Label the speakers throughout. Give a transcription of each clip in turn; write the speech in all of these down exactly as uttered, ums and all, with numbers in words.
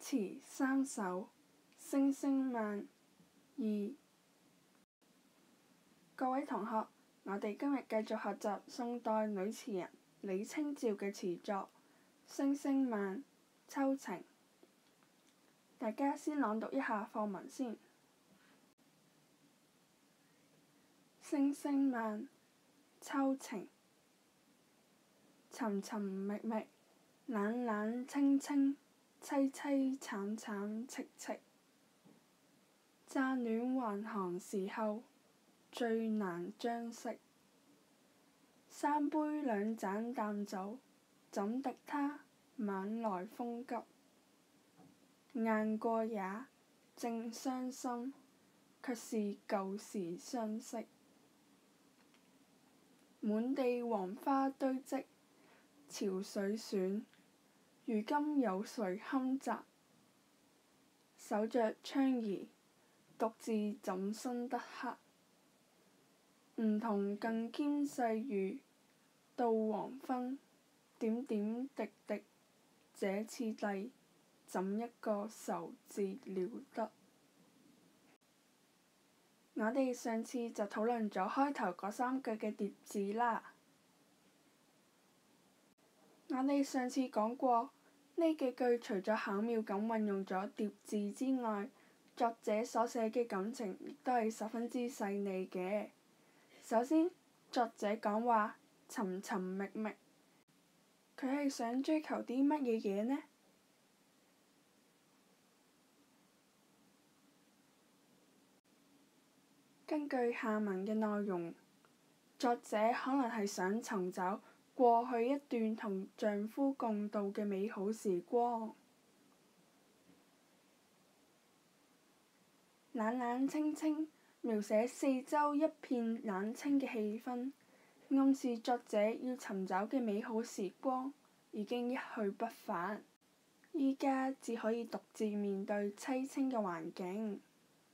Speaker 1: 詞三首，星星晚二。各位同學，我哋今日繼續學習宋代女詞人李清照嘅詞作《星星晚》秋晴。大家先朗讀一下課文先。星星晚，秋晴。尋尋覓覓，冷冷清清，淒淒慘慘戚戚。乍暖還寒時候，最難將息。三杯兩盞淡酒，怎敵他晚來風急。雁過也，正傷心，卻是舊時相識。滿地黃花堆積，潮水暖，如今有誰堪摘？守着窗兒，獨自怎生得黑？梧桐更兼細雨，到黃昏，點點滴滴，這次第，怎一個愁字了得？我哋上次就討論咗開頭嗰三句嘅疊字啦。我哋上次講過，呢幾句除咗巧妙咁運用咗疊字之外，作者所寫嘅感情亦都係十分之細膩嘅。首先，作者講話尋尋覓覓，佢係想追求啲乜嘢嘢呢？根據下文嘅內容，作者可能係想尋找過去一段同丈夫共度嘅美好時光。冷冷清清，描寫四周一片冷清嘅氣氛，暗示作者要尋找嘅美好時光已經一去不返，依家只可以獨自面對凄清嘅環境。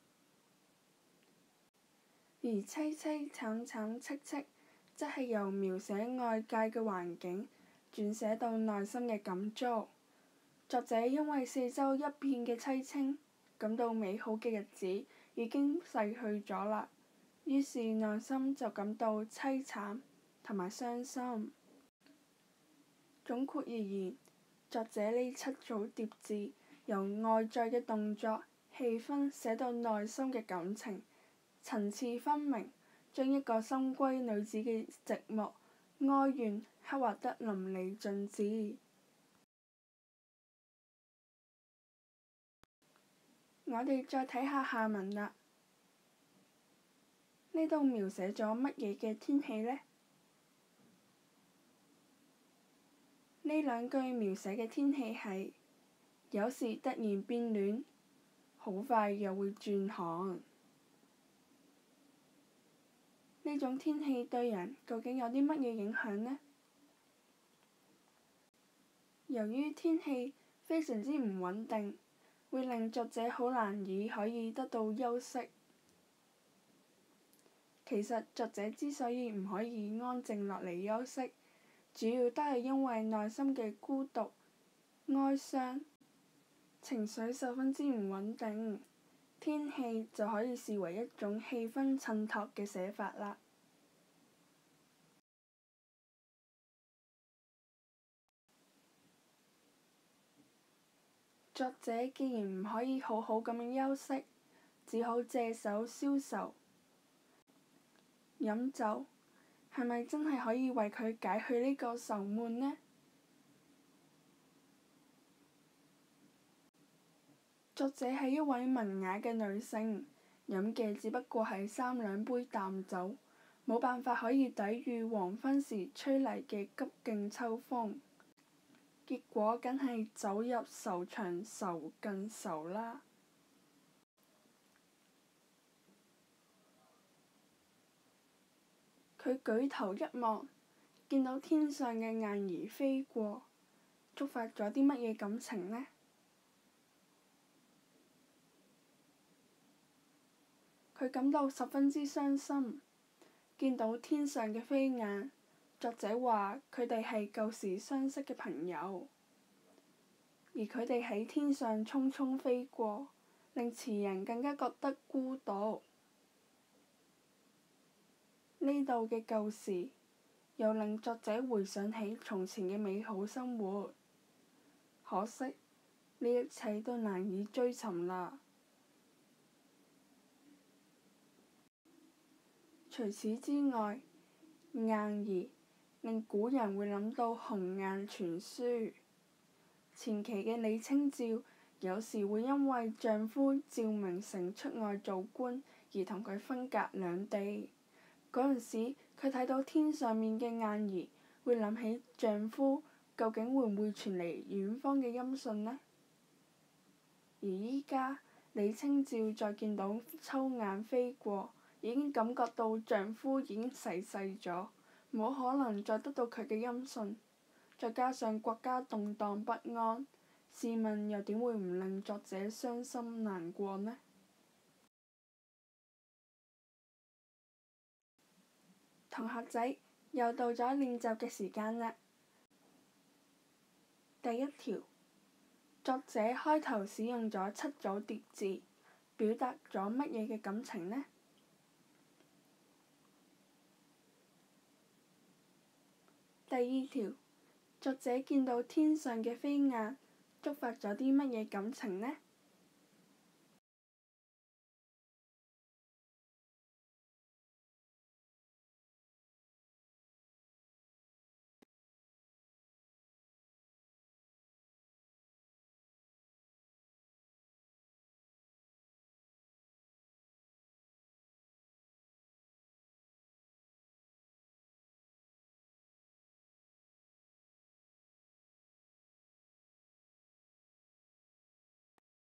Speaker 1: 而淒淒慘慘戚戚，則係由描寫外界嘅環境轉寫到內心嘅感觸。作者因為四周一片嘅凄清，感到美好嘅日子已經逝去咗啦，於是內心就感到凄慘同埋傷心。總括而言，作者呢七組疊字由外在嘅動作、氣氛寫到內心嘅感情，層次分明，將一個深閨女子嘅寂寞哀怨刻畫得淋漓盡致。我哋再睇下下文啦。呢度描寫咗乜嘢嘅天氣呢？呢兩句描寫嘅天氣係有時突然變暖，好快又會轉寒。呢種天氣對人究竟有啲乜嘢影響呢？由於天氣非常之唔穩定，會令作者好難以可以得到休息。其實作者之所以唔可以安靜落嚟休息，主要都係因為內心嘅孤獨、哀傷，情緒十分之唔穩定。天氣就可以視為一種氣氛襯托嘅寫法啦。作者既然唔可以好好咁樣休息，只好借酒消愁。飲酒係咪真係可以為佢解去呢個愁悶呢？作者係一位文雅嘅女性，飲嘅只不過係三兩杯淡酒，冇辦法可以抵禦黃昏時吹嚟嘅急勁秋風，結果梗係酒入愁腸，愁更愁啦。佢舉頭一望，見到天上嘅雁兒飛過，觸發咗啲乜嘢感情呢？佢感到十分之傷心，見到天上嘅飛雁，作者話佢哋係舊時相識嘅朋友。 而佢哋喺天上匆匆飛過，令詞人更加覺得孤獨。呢度嘅舊時，又令作者回想起從前嘅美好生活。可惜，呢一切都難以追尋啦。除此之外，雁兒令古人會諗到鴻雁傳書。前期嘅李清照有時會因為丈夫趙明誠出外做官而同佢分隔兩地。嗰陣時，佢睇到天上面嘅雁兒，會諗起丈夫究竟會唔會傳嚟遠方嘅音訊呢？而依家李清照再見到秋雁飛過，已經感覺到丈夫已經逝世咗，冇可能再得到佢嘅音訊。再加上國家動盪不安，試問又點會唔令作者傷心難過呢？同學仔，又到咗練習嘅時間啦。第一條，作者開頭使用咗七組疊字，表達咗乜嘢嘅感情呢？第二條，作者見到天上嘅飛雁，觸發咗啲乜嘢感情呢？